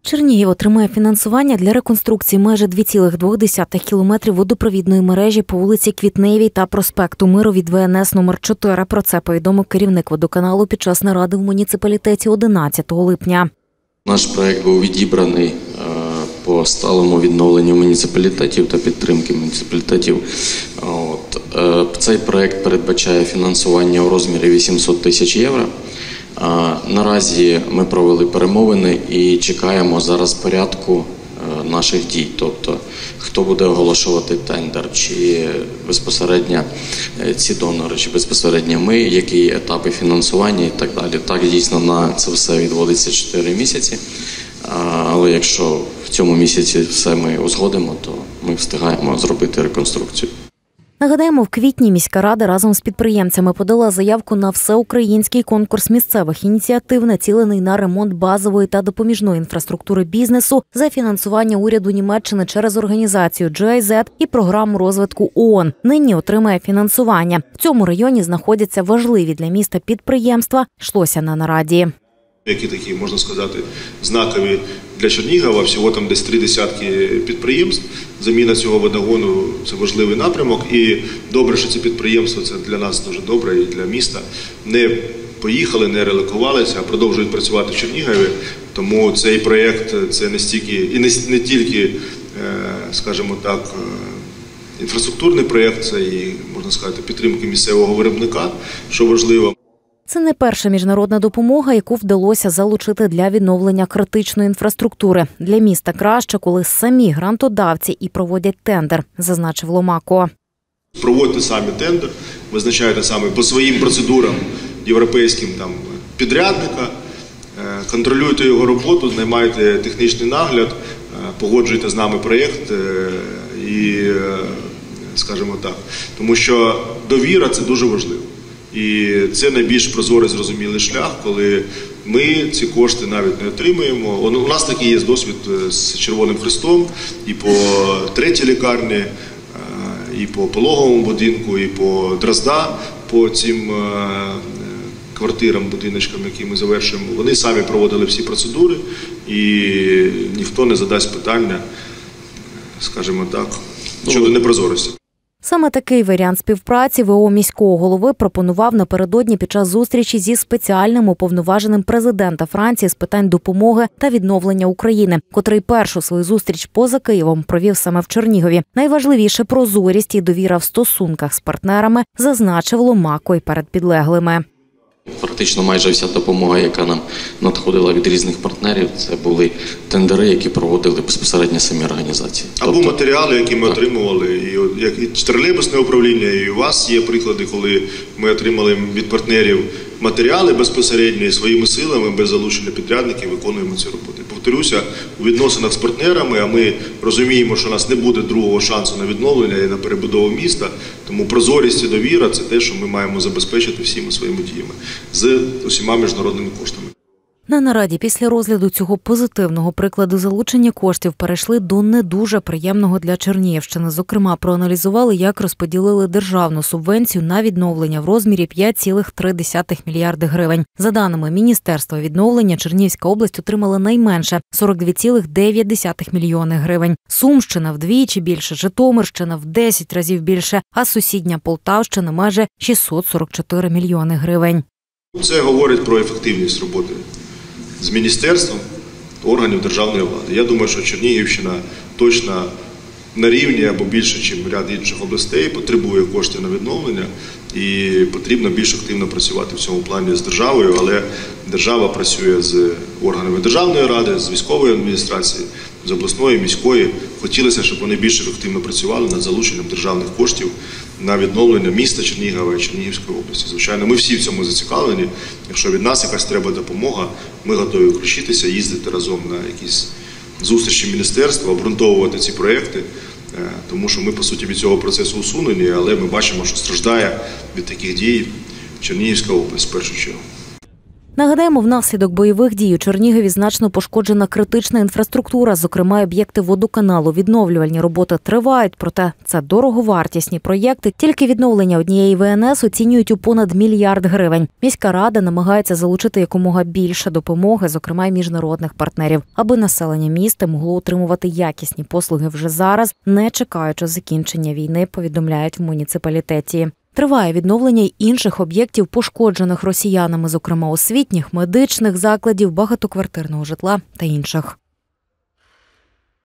Чернігів отримає фінансування для реконструкції майже 2,2 кілометрів водопровідної мережі по вулиці Квітневій та проспекту Миру від ВНС номер 4. Про це повідомив керівник водоканалу під час наради в муніципалітеті 11 липня. Наш проєкт був відібраний по сталому відновленню муніципалітетів та підтримки муніципалітетів. Цей проєкт передбачає фінансування у розмірі 800 тисяч євро. Наразі ми провели перемовини і чекаємо зараз порядку наших дій. Тобто, хто буде оголошувати тендер, чи безпосередньо ці донори, чи безпосередньо ми, які етапи фінансування і так далі. Так, дійсно, на це все відводиться 4 місяці. Але якщо в цьому місяці все ми узгодимо, то ми встигаємо зробити реконструкцію. Нагадаємо, в квітні міська рада разом з підприємцями подала заявку на всеукраїнський конкурс місцевих ініціатив, націлений на ремонт базової та допоміжної інфраструктури бізнесу за фінансування уряду Німеччини через організацію GIZ і програму розвитку ООН. Нині отримає фінансування. В цьому районі знаходяться важливі для міста підприємства, йшлося на нараді. Які такі, можна сказати, знакові для Чернігова, всього там десь 30 підприємств. Заміна цього водогону – це важливий напрямок. І добре, що ці підприємства, це для нас дуже добре і для міста, не поїхали, не релокувалися, а продовжують працювати в Чернігові. Тому цей проєкт – це не стільки, і не тільки, скажімо так, інфраструктурний проєкт, це і, можна сказати, підтримки місцевого виробника, що важливо. Це не перша міжнародна допомога, яку вдалося залучити для відновлення критичної інфраструктури. Для міста краще, коли самі грантодавці і проводять тендер, зазначив Ломако. Проводьте самі тендер, визначайте саме по своїм процедурам європейським підрядника, контролюйте його роботу, знаймайте технічний нагляд, погоджуйте з нами проєкт і, скажімо так, тому що довіра – це дуже важливо. І це найбільш прозорий, зрозумілий шлях, коли ми ці кошти навіть не отримуємо. У нас такий є досвід з Червоним Хрестом і по третій лікарні, і по пологовому будинку, і по Дрозда, по цим квартирам, будиночкам, які ми завершуємо. Вони самі проводили всі процедури, і ніхто не задасть питання, скажімо так, щодо непрозорості. Саме такий варіант співпраці ВО міського голови пропонував напередодні під час зустрічі зі спеціальним уповноваженим президента Франції з питань допомоги та відновлення України, котрий першу свою зустріч поза Києвом провів саме в Чернігові. Найважливіше – прозорість і довіра в стосунках з партнерами, зазначив Ломако й перед підлеглими. Практично майже вся допомога, яка нам надходила від різних партнерів, це були тендери, які проводили безпосередньо самі організації. Або матеріали, які ми отримували, і тролейбусне управління, і у вас є приклади, коли ми отримали від партнерів матеріали безпосередньо і своїми силами, без залучення підрядників, виконуємо ці роботи. Повторюся, у відносинах з партнерами, а ми розуміємо, що у нас не буде другого шансу на відновлення і на перебудову міста, тому прозорість і довіра – це те, що ми маємо забезпечити всіма своїми діями з усіма міжнародними коштами. На нараді після розгляду цього позитивного прикладу залучення коштів перейшли до не дуже приємного для Чернігівщини. Зокрема, проаналізували, як розподілили державну субвенцію на відновлення в розмірі 5,3 мільярди гривень. За даними Міністерства відновлення, Чернігівська область отримала найменше – 42,9 мільйони гривень. Сумщина вдвічі більше, Житомирщина в 10 разів більше, а сусідня Полтавщина – майже 644 мільйони гривень. Це говорить про ефективність роботи з міністерством, органів державної влади. Я думаю, що Чернігівщина точно на рівні або більше, ніж ряд інших областей, потребує коштів на відновлення і потрібно більш активно працювати в цьому плані з державою, але держава працює з органами державної ради, з військової адміністрації, з обласної, міської. Хотілося, щоб вони більш ефективно працювали над залученням державних коштів на відновлення міста Чернігова і Чернігівської області. Звичайно, ми всі в цьому зацікавлені. Якщо від нас якась треба допомога, ми готові включитися, їздити разом на якісь зустрічі міністерства, обґрунтовувати ці проекти, тому що ми, по суті, від цього процесу усунені, але ми бачимо, що страждає від таких дій Чернігівська область в першу чергу. Нагадаємо, внаслідок бойових дій у Чернігові значно пошкоджена критична інфраструктура, зокрема об'єкти водоканалу. Відновлювальні роботи тривають, проте це дороговартісні проєкти. Тільки відновлення однієї ВНС оцінюють у понад 1 мільярд гривень. Міська рада намагається залучити якомога більше допомоги, зокрема й міжнародних партнерів, аби населення міста могло отримувати якісні послуги вже зараз, не чекаючи закінчення війни, повідомляють в муніципалітеті. Триває відновлення й інших об'єктів, пошкоджених росіянами, зокрема освітніх, медичних закладів, багатоквартирного житла та інших.